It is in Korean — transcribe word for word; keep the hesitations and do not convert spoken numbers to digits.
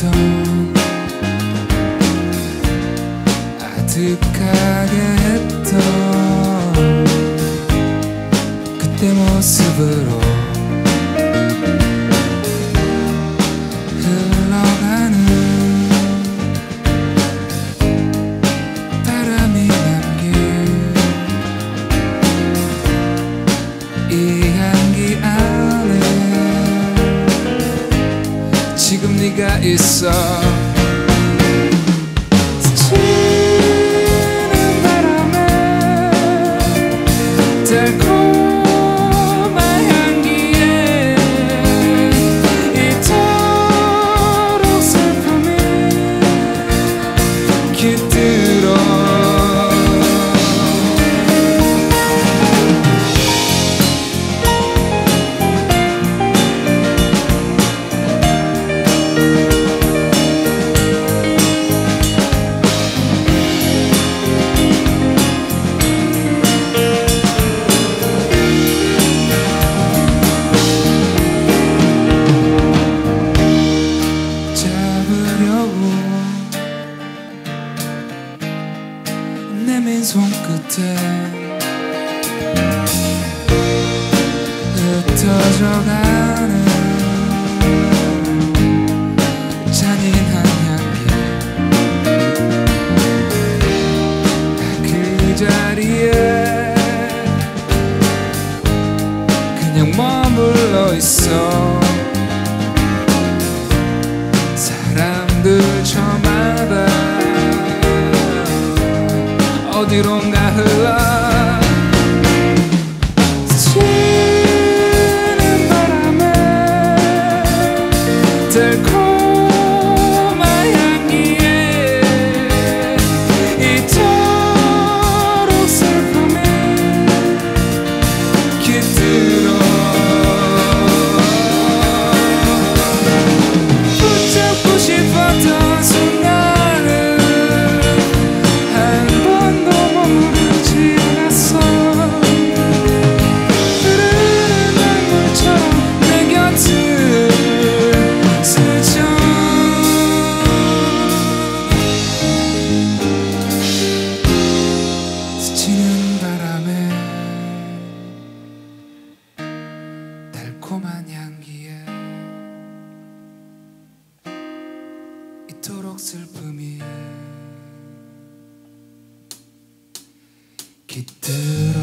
했던 아득하게 했던 그때 모습으로 흘러가는 바람이 남긴 이 향기 안에 지금 네가 있어. 달콤한 향기에 이토록 슬픔이 깃들어. 내민 손끝에 흩어져가는 잔인한 향기 그 자리에 그냥 머물러 있어. 사람들 저마다 어디론가 흘러 스치는 바람에 달콤한 향기에 이토록 슬픔이 깃들어. 붙잡고 싶었던 순간을 달콤한 향기에 이토록 슬픔이 깃들어.